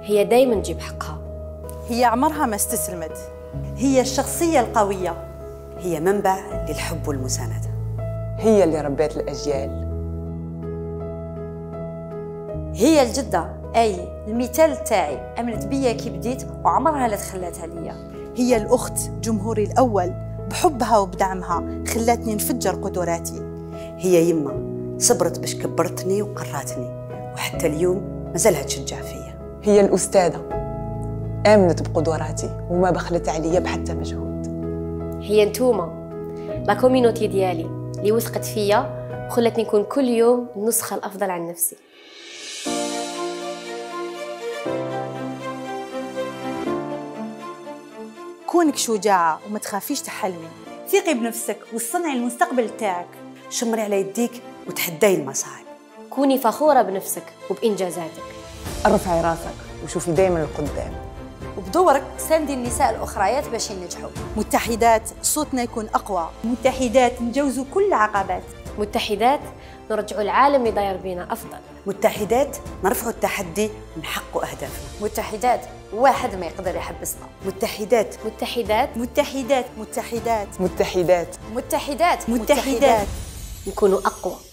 هي دايما تجيب حقها. هي عمرها ما استسلمت. هي الشخصية القوية. هي منبع للحب والمساندة. هي اللي ربيت الأجيال. هي الجدة، أي المثال تاعي. أمنت بيا كي بديت وعمرها لا تخلات عليا. هي الأخت، جمهوري الأول، بحبها وبدعمها خلاتني نفجر قدراتي. هي يما، صبرت باش كبرتني وقراتني، وحتى اليوم مازالها تشجع فيا. هي الأستاذة، آمنت بقدراتي وما بخلت عليا بحتى مجهود. هي نتوما، لا كوميونيتي ديالي اللي وثقت فيا وخلتني نكون كل يوم النسخة الأفضل عن نفسي. كونك شجاعة وما تخافيش تحلمي. ثقي بنفسك وصنعي المستقبل تاعك. شمري على يديك وتحداي المصاعب. كوني فخورة بنفسك وبإنجازاتك. ارفعي راسك وشوفي دايما القدام. وبدورك ساندي النساء الأخريات باش ينجحوا. متحدات صوتنا يكون أقوى. متحدات نجوزوا كل العقبات. متحدات نرجعوا العالم اللي داير بينا أفضل. متحدات نرفعوا التحدي ونحققوا أهدافنا. متحدات واحد ما يقدر يحبسنا. متحدات متحدات متحدات متحدات متحدات متحدات متحدات نكونوا أقوى.